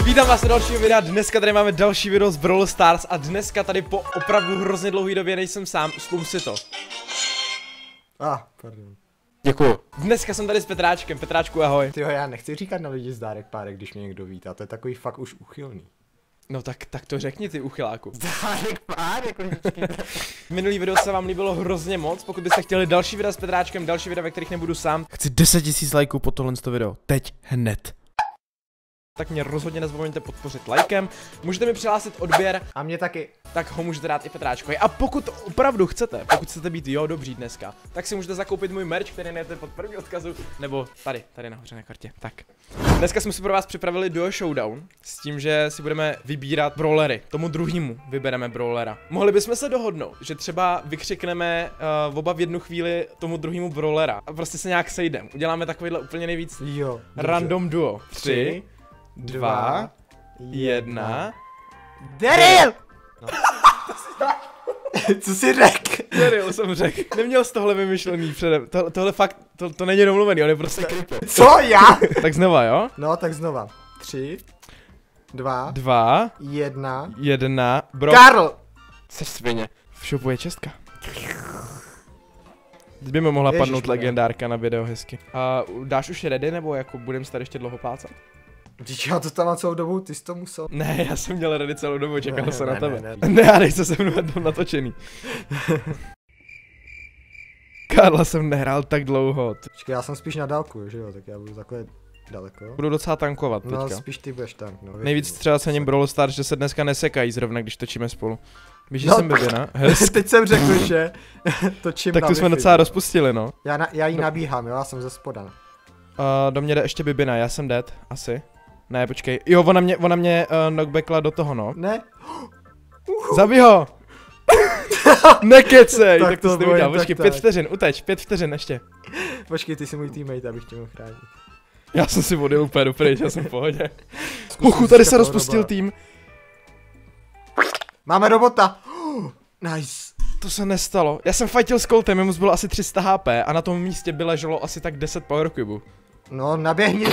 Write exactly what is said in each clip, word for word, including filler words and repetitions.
Vítám vás u dalšího videa, dneska tady máme další video z Brawl Stars a dneska tady po opravdu hrozně dlouhé době nejsem sám, slum si to. Ah, pardon. Děkuju. Dneska jsem tady s Petráčkem, Petráčku ahoj. Tyjo, já nechci říkat na lidi zdárek párek, když mě někdo vítá, to je takový fakt už uchylný. No tak, tak to řekni ty uchyláku. Zdárek párek, Minulý video se vám líbilo hrozně moc, pokud byste chtěli další videa s Petráčkem, další videa, ve kterých nebudu sám. Chci deset tisíc lajků po tohle video, teď hned. Tak mě rozhodně nezapomeňte podpořit lajkem, můžete mi přihlásit odběr. A mě taky. Tak ho můžete dát i Petráčkovi. A pokud opravdu chcete, pokud chcete být jo dobří dneska, tak si můžete zakoupit můj merch, který najdete pod první odkazu, nebo tady, tady nahoře na kartě. Tak. Dneska jsme si pro vás připravili Duo Showdown, s tím, že si budeme vybírat brawlery. Tomu druhému vybereme brawlera. Mohli bychom se dohodnout, že třeba vykřikneme uh, oba v jednu chvíli tomu druhému brawlera a prostě se nějak sejdeme. Uděláme takovýhle úplně nejvíc jo, random duo. Tři, dva, jedna. Daryl! No. Co jsi řekl? Daryl jsem řekl. Neměl z tohle vymyšlený předem. To, tohle fakt, to, to není domluvený, on je prostě creeper. Co já? Tak znova, jo? No, tak znova. Tři, dva, Dva, jedna, jedna, bro. Karl! Seš svině. V shopu je čestka. Teď by mi mohla Ježiš, padnout mě. legendárka na video hezky. A dáš už ready, nebo jako budem se tady ještě dlouho plácat? Když já to tam mám celou dobu, ty jsi to musel. Ne, já jsem měl ready celou dobu, čekal Ne, jsem ne, na tebe. ne, Ne, ne. ne, já nejsem se mnou tam natočený. Karla jsem nehrál tak dlouho. Počkej, já jsem spíš na dálku, že jo, tak já budu takhle daleko. Budu docela tankovat No, teďka. spíš ty budeš tank, no. Nejvíc třeba cením Brawl Stars, že se dneska nesekají zrovna, když točíme spolu. Víš, že No, jsem bibina? Hezky. Teď jsem řekl, že točím Tak na tu jsme Wi-Fi. docela rozpustili, no. Já, na, já jí No. nabíhám, jo, já jsem ze spoda. Uh, do mě jde ještě bibina, já jsem dead, asi. Ne, počkej. Jo, ona mě, ona mě uh, knockbackla do toho, no. Ne? Zabij ho! Nekecej, Tak tak to to jsi bojím, udělal. tak Počkej, tak. pět vteřin, uteč, pět vteřin ještě. Počkej, ty jsi můj teammate, abych tě mohl chránit. Já jsem si vodil úplně dopryč, já jsem v pohodě. Zkusím Huchu, tady se získat rozpustil toho tým. Máme robota! Nice. To se nestalo. Já jsem fightil s Coltem, jemu bylo asi tři sta H P a na tom místě by leželo asi tak deset power cubů. No, naběhni.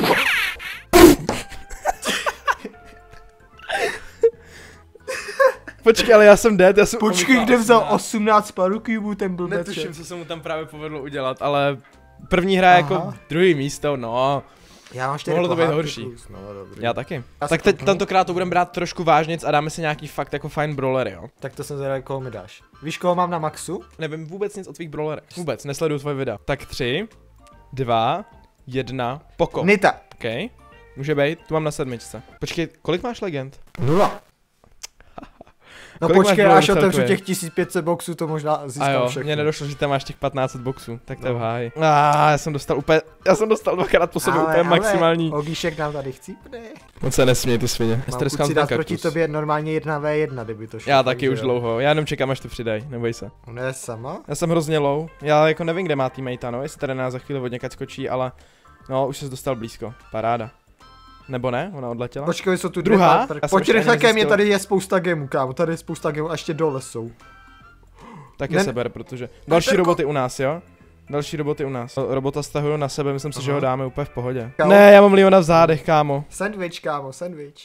Počkej, ale já jsem dead, já jsem... Počkej, kde vzal osmnáct power cubů ten blbeček? Netuším, co se mu tam právě povedlo udělat, ale první hra je jako druhý místo, no. Já mám čtyři Mohlo to být pohádky horší. plus, no, dobrý. Já taky. Já Tak se teď kouknu. tentokrát to budeme brát trošku vážněc a dáme si nějaký fakt jako fajn brawlery, jo. Tak to jsem zvědavý, koho mi dáš. Víš, koho mám na maxu? Nevím vůbec nic o tvých brawlerech. Vůbec, nesleduju tvoje videa. Tak tři, dva, jedna, poko. Nita. OK. Může být, tu mám na sedmičce. Počkej, kolik máš legend? Nula. No Kolik máš počkej, brawlerů až otevřu celkově? těch tisíc pět set boxů, to možná A získám jo, všechno. mně nedošlo, že tam máš těch patnáct set boxů, tak to je No. v háji. Ah, já jsem dostal úplně, já jsem dostal dvakrát po sobě úplně maximální. Ogíšek nám tady chcípne. On se nesměj, ty svině. Mám Ester chuť si Scout dát ten proti kaktus. tobě normálně jedna v jedna, kdyby to šlo. Já taky takže už jo. dlouho, já jenom čekám, až to přidaj, neboj se. Ona je sama? Já jsem hrozně low, já jako nevím, kde má teammate, no, jestli tady nás za chvíli od někať skočí, ale no, už se dostal blízko, paráda. Nebo ne? Ona odletěla? Počkej, jsou tu Druhá? dvě partnerky. Já jsem Pojď ještě ani rychle ke mně, nezjistil. tady je spousta gemů, kámo, tady je spousta gemů a ještě dole jsou. Taky Ne- seber, protože další Peterko- roboty u nás, jo? Další roboty u nás. Robota stahuju na sebe, myslím si, že Aha. ho dáme úplně v pohodě. Kámo. Ne, já mám Leona v zádech, kámo. Sandwich, kámo, sandwich.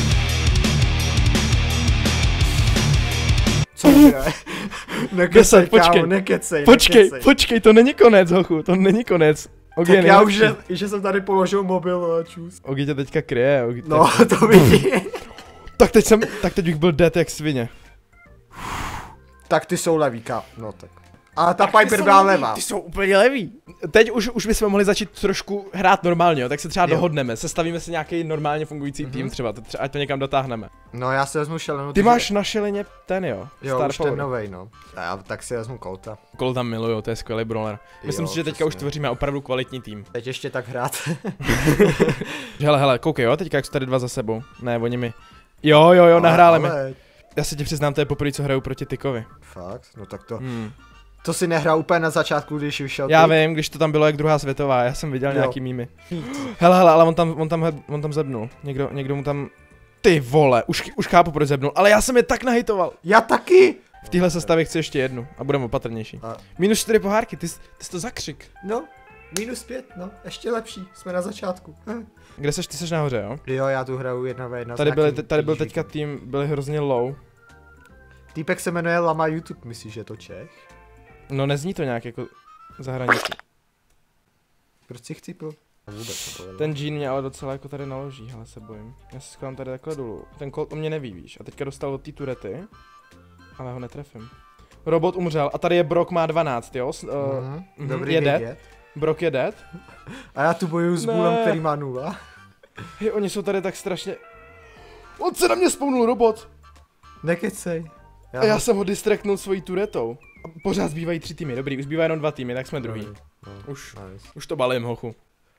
Co je? Nekecej, Deset, počkej. kámo, nekecej, Počkej, nekecej. počkej, to není konec, hochu, to není konec. Ogi Tak je já už, nejlepší. že, že jsem tady položil mobil a čus. Ogi tě teďka kryje, Ogi tě... No, to vidí. Tak teď jsem, tak teď bych byl dead jak svině. Tak ty jsou levý, kámo, no tak. A ta Piper byla levá. Ty jsou úplně levý. Teď už, už bychom mohli začít trošku hrát normálně, jo? Tak se třeba Jo. dohodneme, sestavíme si nějaký normálně fungující Mhm. tým třeba, to třeba, ať to někam dotáhneme. No já si vezmu šelenu. Ty máš na šelině ten, jo? Jo, Star už ten Power. novej, no. A já tak si vezmu Colta. Kol tam miluju, to je skvělý brawler. Myslím Jo, si, že teďka přesně. už tvoříme opravdu kvalitní tým. Teď ještě tak hrát. Hele, hele, koukej, jo, teďka jak jsou tady dva za sebou. Ne, oni mi. Jo, jo, jo, nahráli mi. Ale... Já se ti přiznám, to je poprvé, co hraju proti Tykovi. Fakt? No tak to. Hmm. To si nehrál úplně na začátku, když vyšel Já Tyk? vím, když to tam bylo jak druhá světová, já jsem viděl Jo. nějaký mýmy. Hele, hele, ale on tam, on tam, he- on tam zebnul. Někdo, někdo mu tam... Ty vole, už, už chápu, proč zebnul, ale já jsem je tak nahitoval. Já taky! V téhle sestavě chci ještě jednu a budeme opatrnější. A, Minus čtyři pohárky, ty, jsi- ty jsi to zakřik. no, Minus pět, no, ještě lepší, jsme na začátku. Kde seš, ty seš nahoře, jo? Jo, já tu hraju jedna ve jedna. Tady, byli, tady byl teďka tým, byli hrozně low. Týpek se jmenuje Lama YouTube, myslíš, že je to Čech? No nezní to nějak jako zahraničí. Proč si chcípl? Vůbec to Ten Jean mě ale docela jako tady naloží, hele se bojím. Já se schovám tady takhle dolů. Ten Colt o mě neví, víš. A teďka dostal od té turety, ale ho netrefím. Robot umřel a tady je Brock, má dvanáct, jo? Uh, mm, mm, dobrý je vědět. dead. Brock je dead. A já tu bojuju s Bullem, který má nula. Hej, oni jsou tady tak strašně... On se na mě spounul robot! Nekecej. Já, a já ho... jsem ho distraktnul svojí turetou. A pořád zbývají tři týmy, dobrý, už zbývá jenom dva týmy, tak jsme druhý. No, no, už, nice. Už to balím, hochu.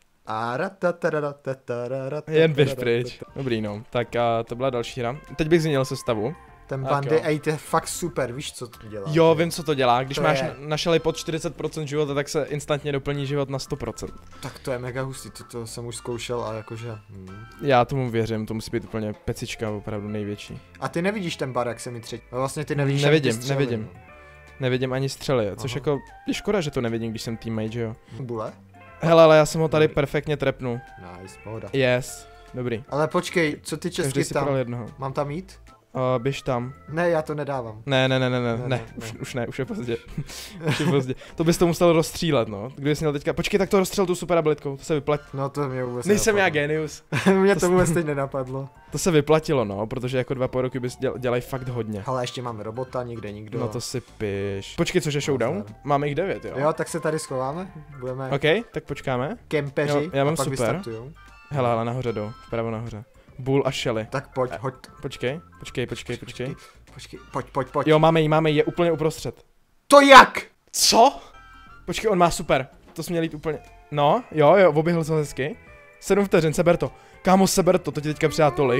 Jen běž pryč. Dobrý no, tak a to byla další hra. Teď bych změnil sestavu. Ten bandy, ej, to je fakt super, víš co to dělá? Jo, vím co to dělá, když to máš je... našeli pod čtyřicet procent života, tak se instantně doplní život na sto procent. Tak to je mega hustý, to, to jsem už zkoušel a jakože... Hmm. Já tomu věřím, to musí být úplně pecička opravdu největší. A ty nevidíš ten bar, jak se mi třetí? No vlastně ty nevidíš Nevidím, střely, nevidím. No. Nevidím ani střely, což Aha. jako je škoda, že to nevidím, když jsem teammate, že jo. Bule? Hele, ale já jsem ho tady perfektně trepnul. Nice, pohoda. Yes, dobrý. Ale počkej, co ty česky tam? Jednoho. Mám tam jít? Uh, běž tam. Ne, já to nedávám. Ne, ne, ne, ne, ne, ne, ne. Už, už ne, už je pozdě. Už je pozdě. To bys to musel rozstřílet, no. Kdybys měl teďka, počkej, tak to rozstřel tu super abilitkou, to se vyplatilo. No to mě vůbec Nejsem nenapadlo. Já genius. Mě to, to vůbec teď nenapadlo. To se vyplatilo, no, protože jako dva roky bys děl, dělají fakt hodně. Ale ještě máme robota, nikde nikdo. No to si piš. Počkej, což je showdown? Máme jich devět, jo? Jo, tak se tady schováme, budeme... OK, tak počkáme. Kempeři, jo, já mám a pak super. Hele, hele, nahoře jdou, vpravo nahoře. Bull a Shelly. Tak pojď, hoď. Počkej, počkej, počkej, počkej. Počkej, pojď, pojď, pojď. Jo, máme jí, máme jí, je úplně uprostřed. To jak? Co? Počkej, on má super. To jsi měl jít úplně. No, jo, jo, oběhl se hezky. Sedm vteřin, seber to. Kámo, seber to, to ti teďka přidá tolik.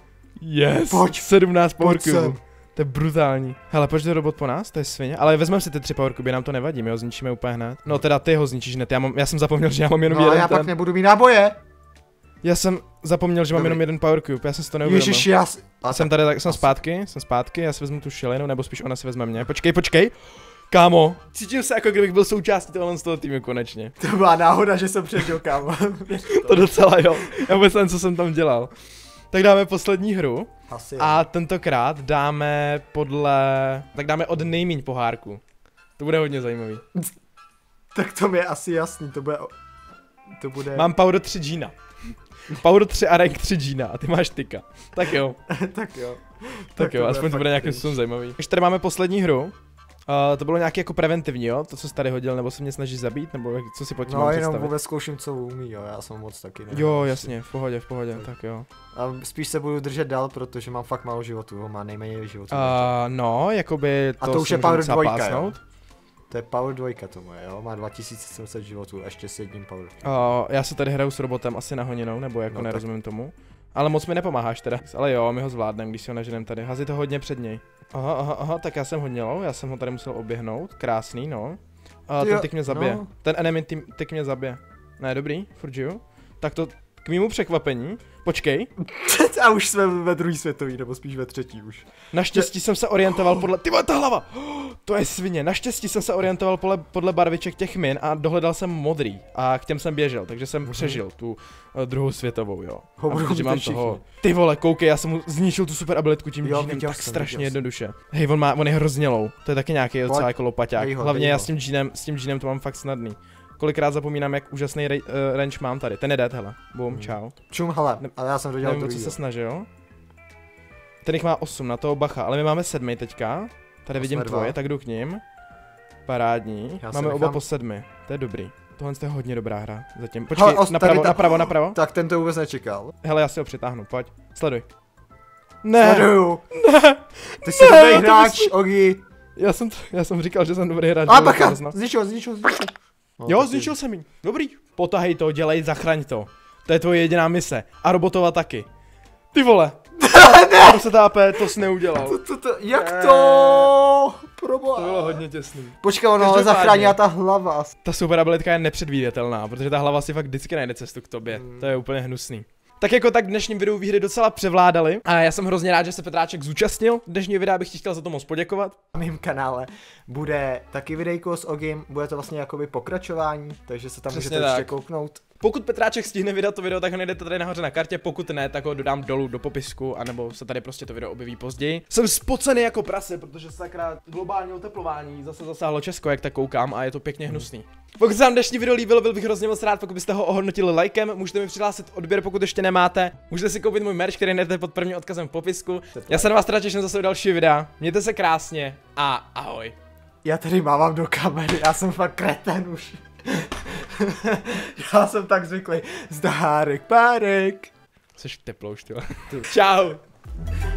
Yes, pojď. sedmnáct power cubů. To je brutální. Hele, pojď robot po nás, to je svině. Ale vezmeme si ty tři power cuby, nám to nevadí, my ho zničíme úplně hned. No teda ty ho zničíš hned, já, mám, já jsem zapomněl, že já mám jenom no, jeden já ten. pak nebudu mít náboje. Já jsem zapomněl, že mám Dobrý. jenom jeden power cube, já jsem si to neuvědomil. Ježiš, já s... Jsem tady, tak jsem zpátky, jsem zpátky, já si vezmu tu šilinu, nebo spíš ona si vezme mě. Počkej, počkej. Kámo, cítím se jako kdybych byl součástí tohle z toho týmu konečně. To byla náhoda, že jsem přežil, kámo. To docela jo, já vůbec nevím, co jsem tam dělal. Tak dáme poslední hru. Asi a tentokrát dáme podle, tak dáme od nejmíň pohárku. To bude hodně zajímavý. Tak to mi je asi jasný, to bude, to bude... Mám Power tři Gina. Power tři a Rank tři Gina a ty máš tyka. Tak jo. tak jo. Tak, tak jo, aspoň to bude nějakým způsobem zajímavý. Když tady máme poslední hru. Uh, to bylo nějaký jako preventivní, jo? To, co jsi tady hodil, nebo se mě snažíš zabít, nebo jak, co si pod tím no, mám jenom představit? vůbec zkouším, co umí, jo, já jsem moc taky nevím. Jo, jasně, v pohodě, v pohodě, tak, tak jo. A spíš se budu držet dál, protože mám fakt málo životů, ho má nejméně životů. Uh, no, jakoby to a to už je Power dvojka, pásnout. Jo? To je Power dvojka to moje, jo, má dva tisíce sedm set životů, ještě s jedním Power. Uh, já se tady hraju s robotem asi na honinou, nebo jako no, nerozumím tak. tomu. Ale moc mi nepomáháš teda, ale jo, my ho zvládneme, když si ho naženem tady, hazi to hodně před něj. Aha, aha, aha, tak já jsem hodnělo, já jsem ho tady musel oběhnout, krásný, no. A ten tyk mě zabije, no. Ten enemy tým, tyk mě zabije. Ne, dobrý, furt žiju. Tak to k mému překvapení, počkej. A už jsme ve druhý světový, nebo spíš ve třetí už. Naštěstí jsem se orientoval podle, ty vole, ta hlava, to je svině, naštěstí jsem se orientoval podle, podle barviček těch min a dohledal jsem modrý a k těm jsem běžel, takže jsem mm-hmm. přežil tu uh, druhou světovou, jo. A protože mám toho, ty vole, koukej, já jsem mu zničil tu super abilitku tím džínem tak jsem, strašně jednoduše. Hej, on má, on je hrozně low, to je taky nějaký docela jako lopaťák, hlavně já s tím džínem, s tím džínem to mám fakt snadný. Kolikrát zapomínám, jak úžasný uh, range mám tady. Ten je dead, hele. Boom, hmm. čau. Čum, hele, ale já jsem dodělal nevím, co se snažil. Ten jich má osm, na toho bacha, ale my máme sedmi teďka. Tady vidím tvoje, tak jdu k ním. Parádní. Já máme oba po sedmi, to je dobrý. Tohle je hodně dobrá hra zatím. Počkej, hele, os, napravo, ta... napravo, napravo. Tak ten to vůbec nečekal. Hele, já si ho přitáhnu, pojď. Sleduj. Ne. Sleduju. Ne. Ty jsi ne, dobrý hráč, bys... Ogi. Já jsem, já jsem říkal, že jsem dobrý hráč. A bacha, zničil, zničil, zničil. No, jo, zničil jsem jí. Dobrý. Potahej to, dělej, zachraň to. To je tvoje jediná mise. A robotova taky. Ty vole. Ne. To se tápe, to jsi neudělal. To, to, to, jak ne. to? Proboha. To bylo hodně těsný. Počkej, ono ale zachránila ta hlava. Ta super abilitka je nepředvídatelná, protože ta hlava si fakt vždycky najde cestu k tobě. Hmm. To je úplně hnusný. Tak jako tak v dnešním videu výhry docela převládaly a já jsem hrozně rád, že se Petráček zúčastnil dnešního videa, bych ti chtěl za to moc poděkovat. Na mém kanále bude taky videjko s Ogim, bude to vlastně jakoby pokračování, takže se tam Přesně můžete tak. ještě kouknout. Pokud Petráček stihne vydat to video, tak ho najdete tady nahoře na kartě, pokud ne, tak ho dodám dolů do popisku, anebo se tady prostě to video objeví později. Jsem spocený jako prase, protože sakra globální oteplování zase zasáhlo Česko, jak tak koukám, a je to pěkně hnusný. Pokud se vám dnešní video líbilo, byl bych hrozně moc rád, pokud byste ho ohodnotili lajkem, můžete mi přihlásit odběr, pokud ještě nemáte. Můžete si koupit můj merch, který najdete pod prvním odkazem v popisku. Já se na vás teda těším zase u dalšího videa. Mějte se krásně a ahoj. Já tady mávám do kamery, já jsem fakt kreten už. Já jsem tak zvyklý. Zdárek, párek. Jseš teplou, ty. Čau.